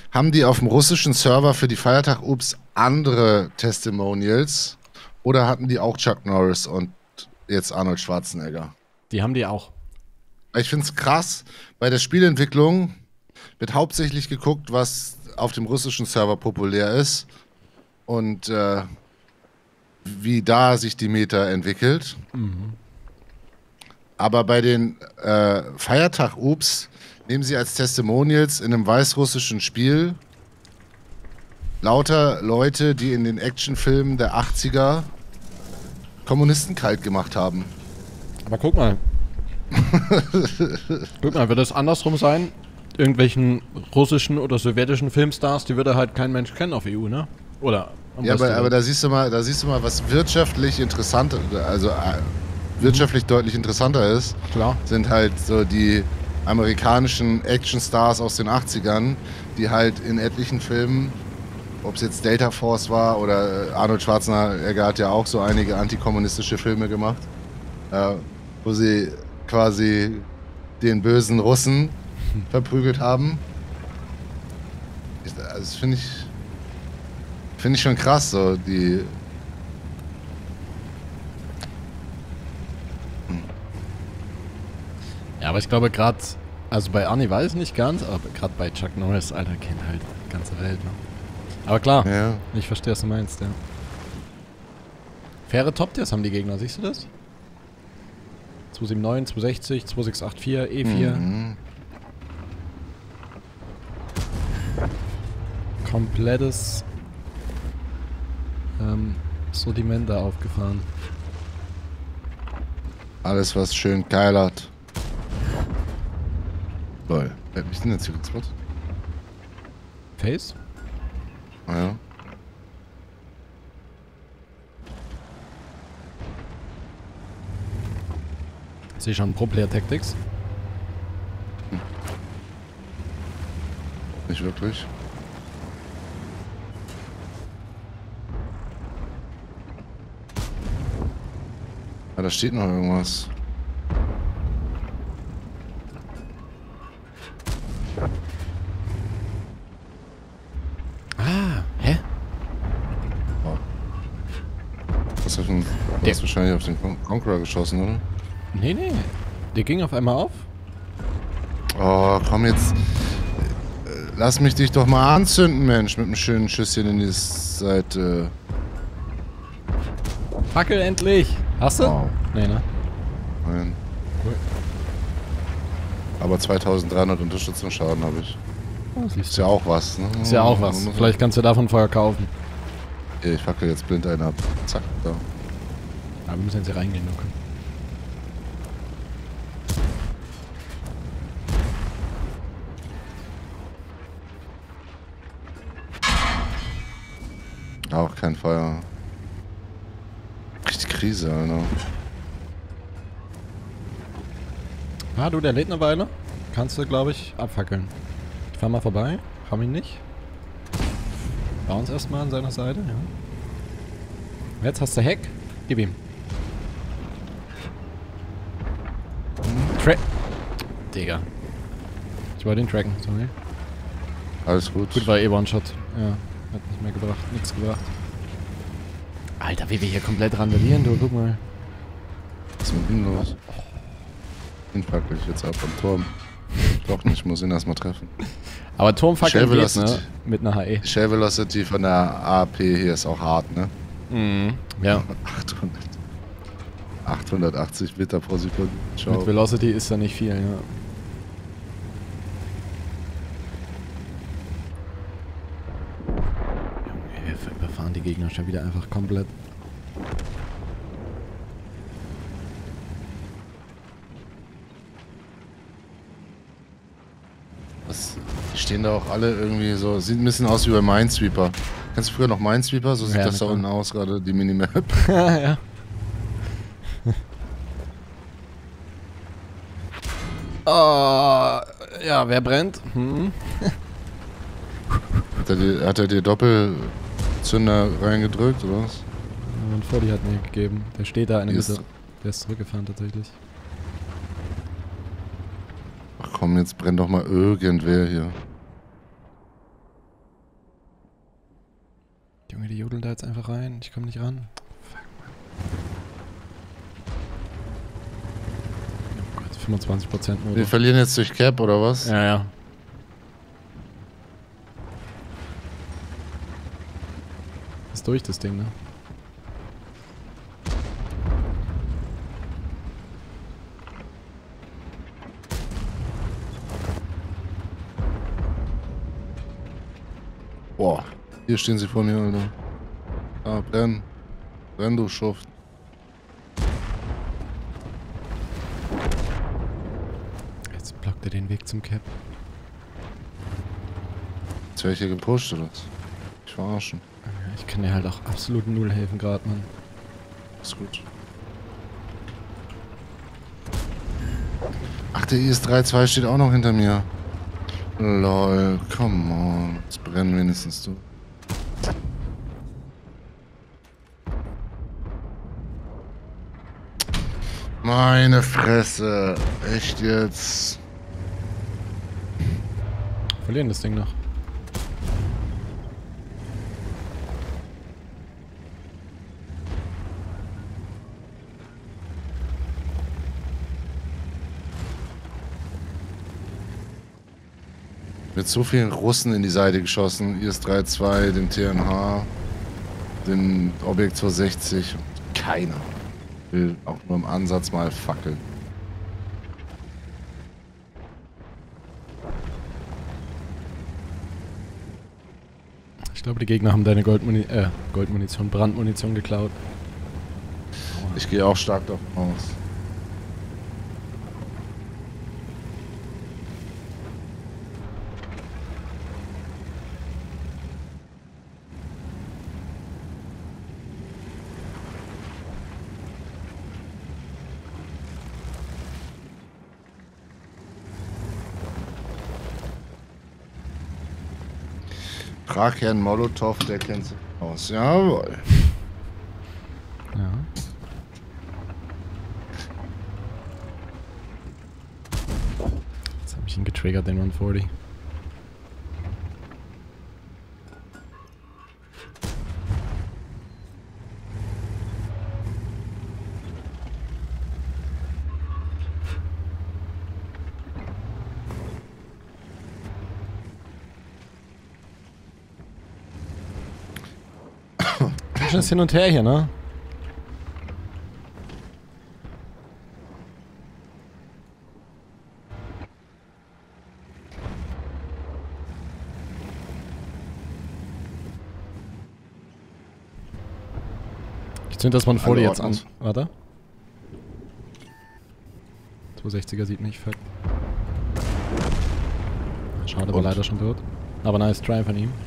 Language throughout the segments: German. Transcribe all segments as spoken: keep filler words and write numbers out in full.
haben die auf dem russischen Server für die Feiertag-Ups andere Testimonials oder hatten die auch Chuck Norris und jetzt Arnold Schwarzenegger? Die haben die auch. Ich finde es krass, bei der Spielentwicklung wird hauptsächlich geguckt, was auf dem russischen Server populär ist und äh, wie da sich die Meta entwickelt. Mhm. Aber bei den äh, Feiertag-Ups nehmen sie als Testimonials in einem weißrussischen Spiel lauter Leute, die in den Actionfilmen der achtziger Kommunisten kalt gemacht haben. Aber guck mal. Guck mal, wird das andersrum sein? Irgendwelchen russischen oder sowjetischen Filmstars, die würde halt kein Mensch kennen auf E U, ne? Oder? Ja, aber, aber da siehst du mal, da siehst du mal, was wirtschaftlich interessanter, also äh, wirtschaftlich deutlich interessanter ist. Klar. Sind halt so die amerikanischen Actionstars aus den achtzigern, die halt in etlichen Filmen, ob es jetzt Delta Force war oder Arnold Schwarzenegger hat ja auch so einige antikommunistische Filme gemacht, äh, wo sie quasi den bösen Russen verprügelt haben. Ich, also das finde ich, finde ich schon krass, so die. Ja, aber ich glaube gerade, also bei Arnie weiß ich nicht ganz, aber gerade bei Chuck Norris, Alter, kennt halt die ganze Welt, ne? Aber klar, Ja. ich verstehe, was du meinst, ja. Faire Top-Tiers haben die Gegner, siehst du das? zwei sieben neun, zwei sechzig, zwei sechs acht vier, E vier. Mhm. Komplettes ähm, Sortiment da aufgefahren. Alles, was schön keilert. Lol. Wer hat mich denn jetzt hier gespottet? Face? Ah, ja. Ich sehe schon Pro-Player Tactics. Nicht wirklich. Ah, da steht noch irgendwas. Ah, hä? Oh. Was hast du denn? Du Der- hast wahrscheinlich auf den Con Conqueror geschossen, oder? Nee, nee. Der ging auf einmal auf. Oh, komm jetzt. Äh, Lass mich dich doch mal anzünden, Mensch, mit einem schönen Schüsschen in die Seite. Fackel endlich! Hast du? Wow. Nee, ne? Nein. Cool. Aber zweitausenddreihundert Unterstützungsschaden habe ich. Oh, siehst Ist du. ja auch was, ne? Ist ja auch was. Vielleicht kannst du davon vorher kaufen. Hier, ich fackel jetzt blind einen ab. Zack, da. Aber wir müssen jetzt hier reingehen, Luke. Auch kein Feuer. Richtig Krise, Alter. Ah, du, der lädt eine Weile. Kannst du, glaube ich, abfackeln. Ich fahr mal vorbei. Komm ihn nicht. Bounce erstmal an seiner Seite, ja. Jetzt hast du Heck. Gib ihm. Tra Digga. Ich wollte ihn tracken, sorry. Alles gut. Gut, war eh One-Shot. Ja, hat nicht mehr gebracht. Nichts gebracht. Alter, wie wir hier komplett randalieren, du, guck mal. Was ist mit ihm los? Den fackel ich jetzt ab am Turm. Doch nicht, ich muss ihn erstmal treffen. Aber Turmfackeln Shell geht's, ne? Velocity. Mit einer H E. Shell Velocity von der A P hier ist auch hart, ne? Mhm. Ja. achthundert. achthundertachtzig Meter pro Sekunde. Ciao. Mit Velocity ist da nicht viel, ja. Junge, wir überfahren die Gegner schon wieder einfach komplett. Was? Die stehen da auch alle irgendwie so. Sieht ein bisschen aus wie bei Minesweeper. Kennst du früher noch Minesweeper? So sieht Ja, das da na klar. unten aus, gerade die Minimap. Ja. Oh, ja, wer brennt? Hm? Hat er dir, hat er dir Doppelzünder reingedrückt, oder was? Mein Vordie hat mir gegeben. Der steht da in der Hier ist- Mitte. Der ist zurückgefahren tatsächlich. Ach komm, jetzt brennt doch mal irgendwer hier. dudeln da jetzt einfach rein. Ich komme nicht ran. Fuck, Mann. Oh Gott, fünfundzwanzig Prozent Modus. Wir verlieren jetzt durch Cap, oder was? Ja, ja. Ist durch, das Ding, ne? Boah, hier stehen sie vor mir, Alter. Ah, brenn. Brenn, du Schuft. Jetzt blockt er den Weg zum Cap. Jetzt werde ich hier gepusht, oder was? Ich verarschen. Ich kann dir halt auch absolut null helfen gerade, Mann. Ist gut. Ach, der I S drei zwei steht auch noch hinter mir. Lol, come on. Jetzt brennen wenigstens du. Meine Fresse. Echt jetzt. Verlieren das Ding noch. Mit so vielen Russen in die Seite geschossen. I S drei zwei, den T N H, den Objekt zweihundertsechzig. Keiner will auch nur im Ansatz mal fackeln. Ich glaube, die Gegner haben deine Goldmuni äh, Goldmunition, Brandmunition geklaut. Ich gehe auch stark davon aus. Frag Herrn Molotow, der kennt sich aus. Jawohl. Ja. Jetzt habe ich ihn getriggert, den hundertvierzig. Ist hin und her hier, ne? Ich zünd das mal vor dir jetzt an. Warte. zweihundertsechziger sieht mich, fuck. Schade, aber leider schon tot. Aber nice try von ihm.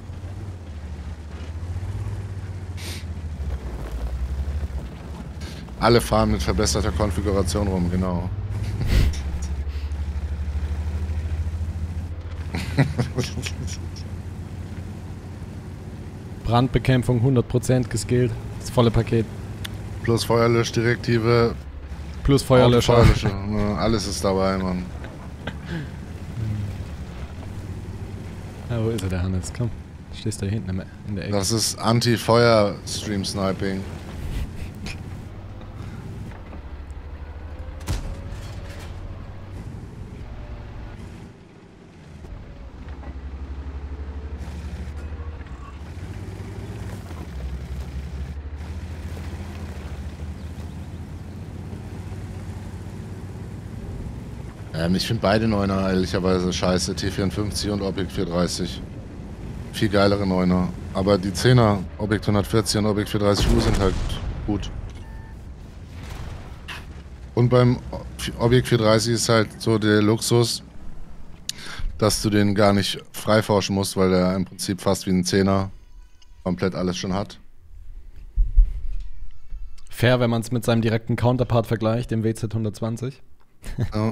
Alle fahren mit verbesserter Konfiguration rum, genau. Brandbekämpfung hundert Prozent geskillt. Das volle Paket. Plus Feuerlöschdirektive. Plus Feuerlöscher. Feuerlöscher. Ja, alles ist dabei, Mann. Ja, wo ist er, der Hannes? Komm, stehst da hinten in der Ecke. Das ist Anti-Feuer-Stream-Sniping. Ähm, ich finde beide Neuner ehrlicherweise scheiße, T vierundfünfzig und Objekt vierhundertdreißig. Viel geilere Neuner. Aber die Zehner, Objekt hundertvierzig und Objekt vierhundertdreißig U sind halt gut. Und beim Objekt vierhundertdreißig ist halt so der Luxus, dass du den gar nicht freiforschen musst, weil der im Prinzip fast wie ein Zehner komplett alles schon hat. Fair, wenn man es mit seinem direkten Counterpart vergleicht, dem W Z hundertzwanzig. Ja.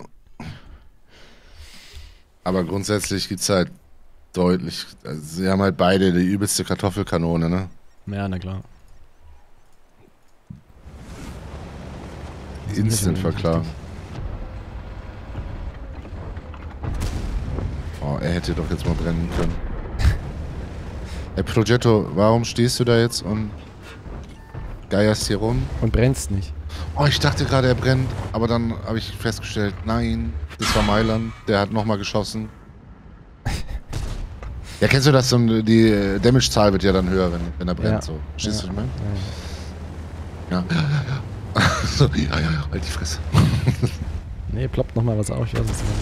Aber grundsätzlich gibt es halt deutlich, also sie haben halt beide die übelste Kartoffelkanone, ne? Ja, na klar. Instant verklagen. Oh, er hätte doch jetzt mal brennen können. Ey, Progetto, warum stehst du da jetzt und geierst hier rum? Und brennst nicht. Oh, ich dachte gerade, er brennt, aber dann habe ich festgestellt, nein, das war Mailand, der hat nochmal geschossen. Ja, kennst du das? So, die Damage-Zahl wird ja dann höher, wenn, wenn er brennt. Ja. So. Verstehst Ja. du, was ich meine? Ja. Ja. So, ja, ja, ja, halt die Fresse. Nee, ploppt nochmal was auf, ich weiß es nicht.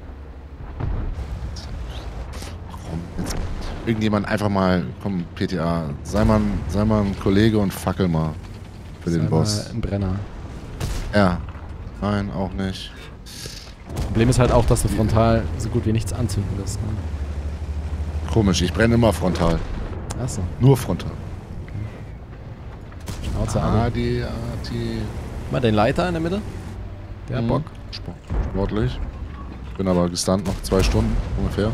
Warum? Jetzt irgendjemand einfach mal, komm, P T A, sei mal, sei mal ein Kollege und fackel mal für den Sei Boss. mal ein Brenner. Ja. Nein, auch nicht. Problem ist halt auch, dass du frontal so gut wie nichts anzünden wirst. Ne? Komisch, ich brenne immer frontal. Achso. Nur frontal. Schnauze Ah, an. die, ah, die. Mal den Leiter in der Mitte. Der Mhm. Bock. Sport, sportlich. Bin aber gestunt noch zwei Stunden ungefähr.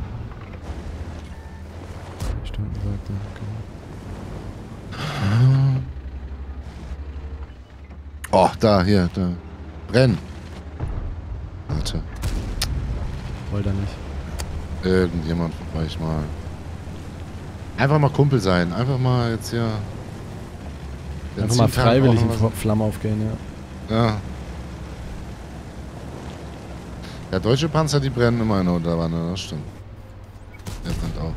Stunden sagt er. Okay. Oh, da, hier, da. Brenn. Warte. Wollte er nicht. Irgendjemand von euch mal. Einfach mal Kumpel sein. Einfach mal jetzt hier. Einfach mal freiwillig in Benzintank Flammen aufgehen, ja. auch noch- Ja. Ja, deutsche Panzer, die brennen immer in der Unterwanne, das stimmt. Der brennt auch.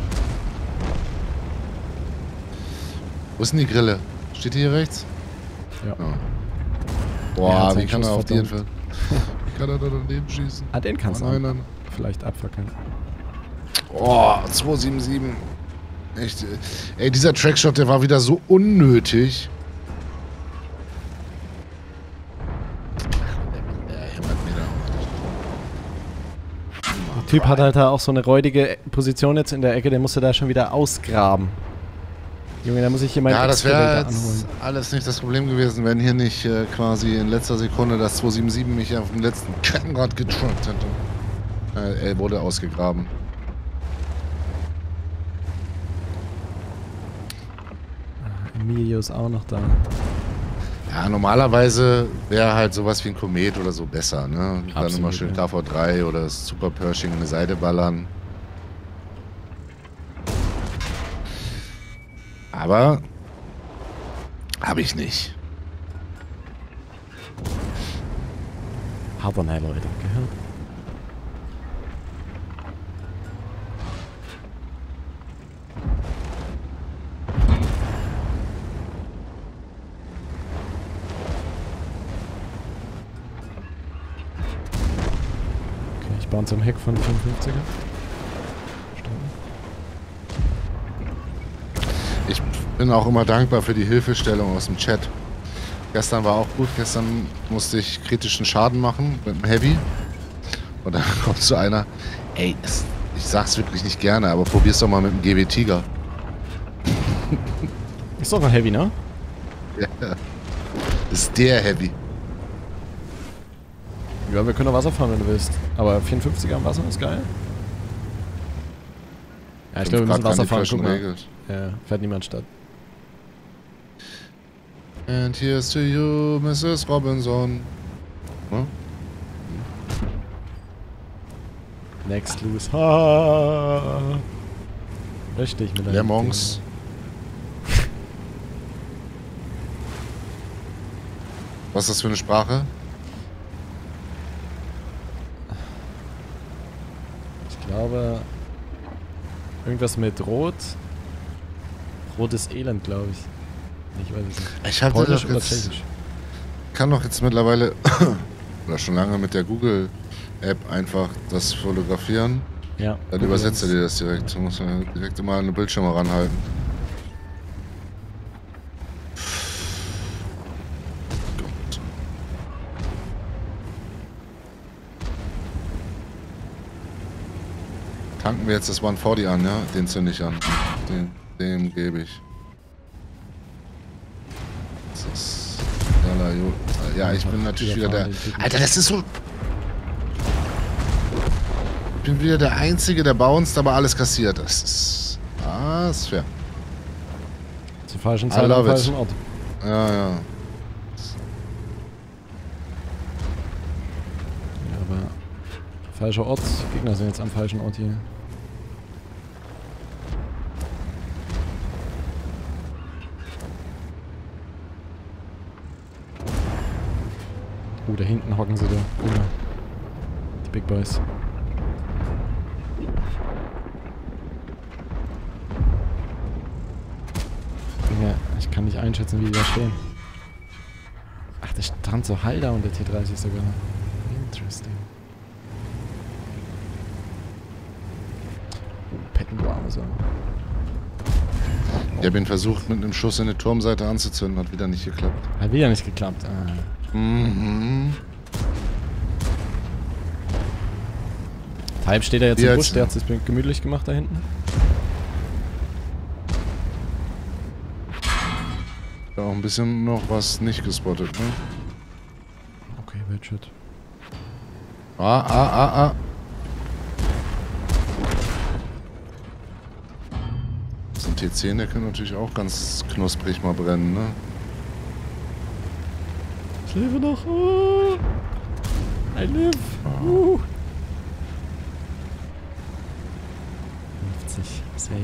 Wo ist denn die Grille? Steht die hier rechts? Ja. Ja. Er Boah, hat wie seinen kann er Schuss auf die verdammt. Entfernung? Wie kann er da daneben schießen? Ah, den kannst Oh, du nein, auch nein. vielleicht abfackeln. Oh, zwei sieben sieben. Echt. Ey, dieser Trackshot, der war wieder so unnötig. Der Typ hat halt da auch so eine räudige Position jetzt in der Ecke, der musste da schon wieder ausgraben. Junge, da muss ich hier meinen Ja, das wäre Excavator jetzt anholen. alles nicht das Problem gewesen, wenn hier nicht äh, quasi in letzter Sekunde das zwei sieben sieben mich auf dem letzten Kettenrad getrunkt hätte. Äh, er wurde ausgegraben. Emilio ist auch noch da. Ja, normalerweise wäre halt sowas wie ein Komet oder so besser, ne? Dann Absolut, immer schön ja. K V drei oder das Super Pershing in die Seite ballern. Aber habe ich nicht. Havanai, Leute, gehört. Okay, ich baue uns am Heck von fünfundfünfziger. Ich bin auch immer dankbar für die Hilfestellung aus dem Chat. Gestern war auch gut. Gestern musste ich kritischen Schaden machen mit dem Heavy. Und dann kommt so einer, ey, es, ich sag's wirklich nicht gerne, aber probier's doch mal mit dem G W Tiger. Ist doch ein Heavy, ne? Ja. Das ist der Heavy. Ja, wir können noch Wasser fahren, wenn du willst. Aber vierundfünfziger am Wasser ist geil. Ja, ich glaube, wir müssen Wasser fahren. Guck mal. Regelt. Ja, fährt niemand statt. And here's to you, Missus Robinson. Hm? Next loose. Ha. Richtig mit Der Monks. Was ist das für eine Sprache? Ich glaube, irgendwas mit Rot. Rotes Elend, glaube ich. Ich weiß es nicht. Ich habe Polnisch doch oder jetzt, Tschechisch? kann doch jetzt mittlerweile oder schon lange mit der Google-App einfach das fotografieren. Ja. Dann übersetzt er dir das direkt. Du musst ja direkt immer eine Bildschirme ranhalten. Gott. Tanken wir jetzt das hundertvierzig an, ja? Den zünde ich an. Den, dem gebe ich. Das ist Dollar, jo. Ja, ich bin natürlich wieder der. Alter, das ist so. Ich bin wieder der Einzige, der bounced, aber alles kassiert. Das ist. Ah, ist fair. Zur falschen I Zeit am love it. falschen Ort. Ja, ja. Ja, aber falscher Ort. Gegner sind jetzt am falschen Ort hier. da hinten hocken sie da. Genau. Die Big Boys. Ja, ich kann nicht einschätzen, wie die da stehen. Ach, der stand so Halder und der T dreißig sogar. Interesting. Oh, Pettenbrowser. Ich habe ihn versucht, mit einem Schuss in die Turmseite anzuzünden, hat wieder nicht geklappt. Hat wieder nicht geklappt. Ah. Mhm. Type steht da jetzt Wie im jetzt? Busch, der hat sich gemütlich gemacht da hinten. Da auch ein bisschen noch was nicht gespottet, ne? Okay, Widget. Ah, ah, ah, ah. So ein T zehn, der kann natürlich auch ganz knusprig mal brennen, ne? Ich lebe noch. Oh. I live. Uh. fünfzig. Safe.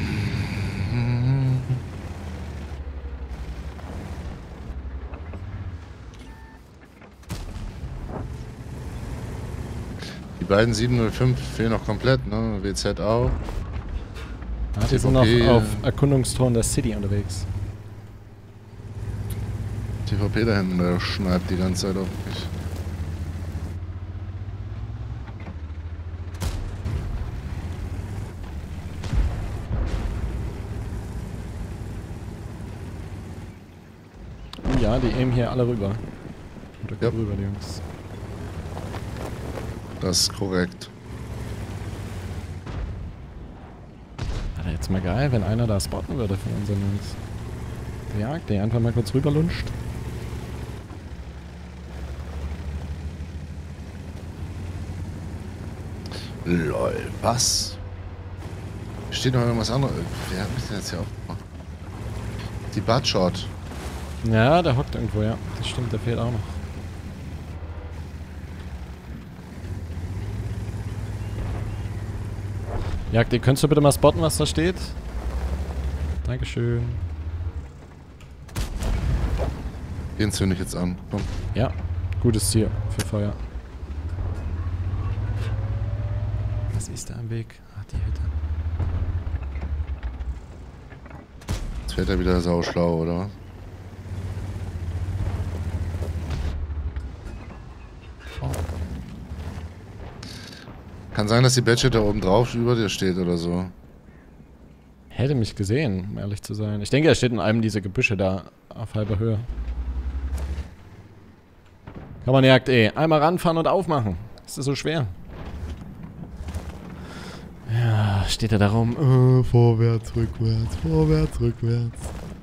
Die beiden sieben null fünf fehlen noch komplett, ne? W Z auch. Ah, die sind noch auf Erkundungston der City unterwegs. T V P da hinten, der schneidet die ganze Zeit auf mich. Ja, die aimen hier alle rüber. Oder Ja. rüber, die Jungs. Das ist korrekt. Wäre jetzt mal geil, wenn einer da spotten würde von unseren Jungs. Der jagt, der einfach mal kurz rüber lunscht. Lol, was? Steht noch irgendwas anderes? Wer hat mich denn jetzt hier aufgemacht? Die Buttshot. Ja, der hockt irgendwo, ja. Das stimmt, der fehlt auch noch. Jagd, könntest du bitte mal spotten, was da steht? Dankeschön. Den zünde ich jetzt an. Komm. Ja, gutes Ziel für Feuer. Was ist da am Weg? Ach, die Hütte. Jetzt fährt er wieder sauschlau, oder was? Oh. Kann sein, dass die Badget da oben drauf über dir steht oder so. Hätte mich gesehen, um ehrlich zu sein. Ich denke, er steht in einem dieser Gebüsche da auf halber Höhe. Kann man Jagd eh. Einmal ranfahren und aufmachen. Ist das so schwer? Ja, steht er da rum. Äh, vorwärts, rückwärts, vorwärts, rückwärts.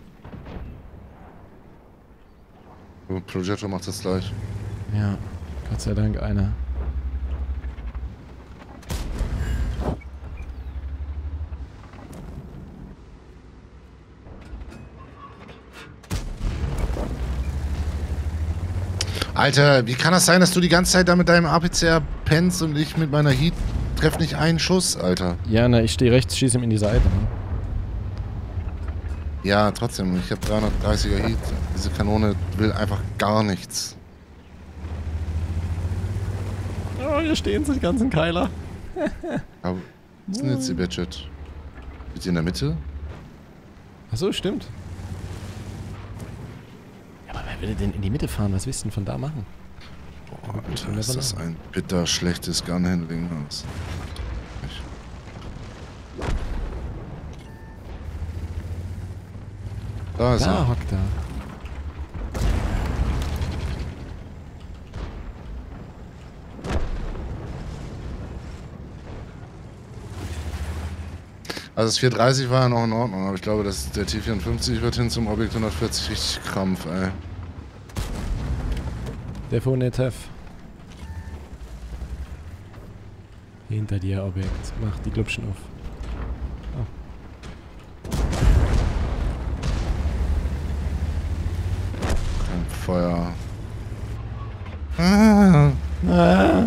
Projector macht das gleich. Ja, Gott sei Dank einer. Alter, wie kann das sein, dass du die ganze Zeit da mit deinem A P C R pennst und ich mit meiner Heat treff nicht einen Schuss, Alter? Ja, ne, ich stehe rechts, schieße ihm in die Seite. Ne? Ja, trotzdem, ich habe dreihundertdreißiger Heat. Diese Kanone will einfach gar nichts. Oh, hier stehen sie, die ganzen Keiler. Aber was ist denn jetzt die Badget? Ist die in der Mitte? Achso, stimmt. Ja, aber wer würde denn in die Mitte fahren? Was willst du denn von da machen? Boah, Alter, ist das ein bitter schlechtes Gunhandling. Das Da ist Da er. hockt er. Also das vierhundertdreißig war ja noch in Ordnung, aber ich glaube, dass der T vierundfünfzig wird hin zum Objekt hundertvierzig richtig Krampf, ey. Defonetef. Hinter dir, Objekt. Mach die Glubschen auf. Oh. Kein Feuer. Ah. Ah.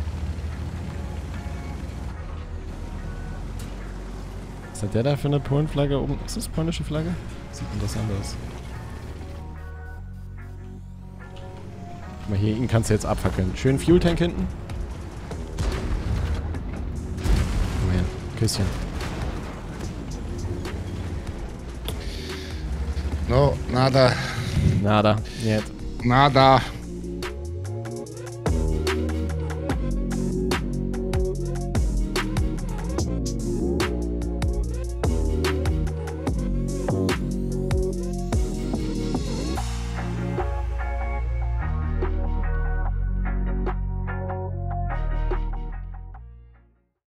Was hat der da für eine Polenflagge oben? Ist das polnische Flagge? Sieht interessant aus. Guck mal hier, ihn kannst du jetzt abfackeln. Schön Fuel-Tank hinten. Komm her, Küsschen. No, nada. Nada, jetzt. Nada.